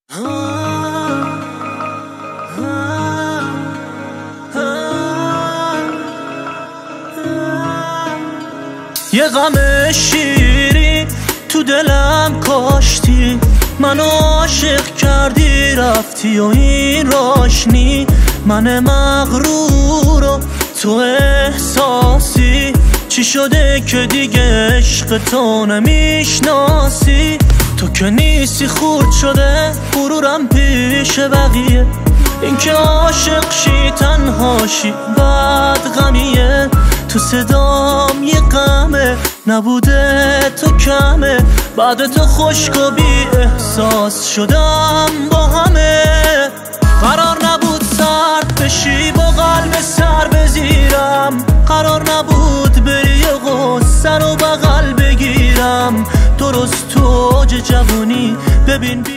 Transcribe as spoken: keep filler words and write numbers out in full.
یه غم شیری تو دلم کاشتی، منو عاشق کردی رفتی و این راشنی. من مغرور و تو احساسی، چی شده که دیگه عشق تو نمیشناسی؟ تو که نیستی خورد شده غرورم پیش بقیه، این که عاشق شی تنهاشی بعد غمیه. تو صدام یه غمه نبوده تو کمه، بعد تو خشک و بی احساس شدم با همه. قرار نبود سرد بشی با قلب سر بزیرم، قرار نبود بری غصه رو بغل بگیرم. درست تو اوج جوونی ببین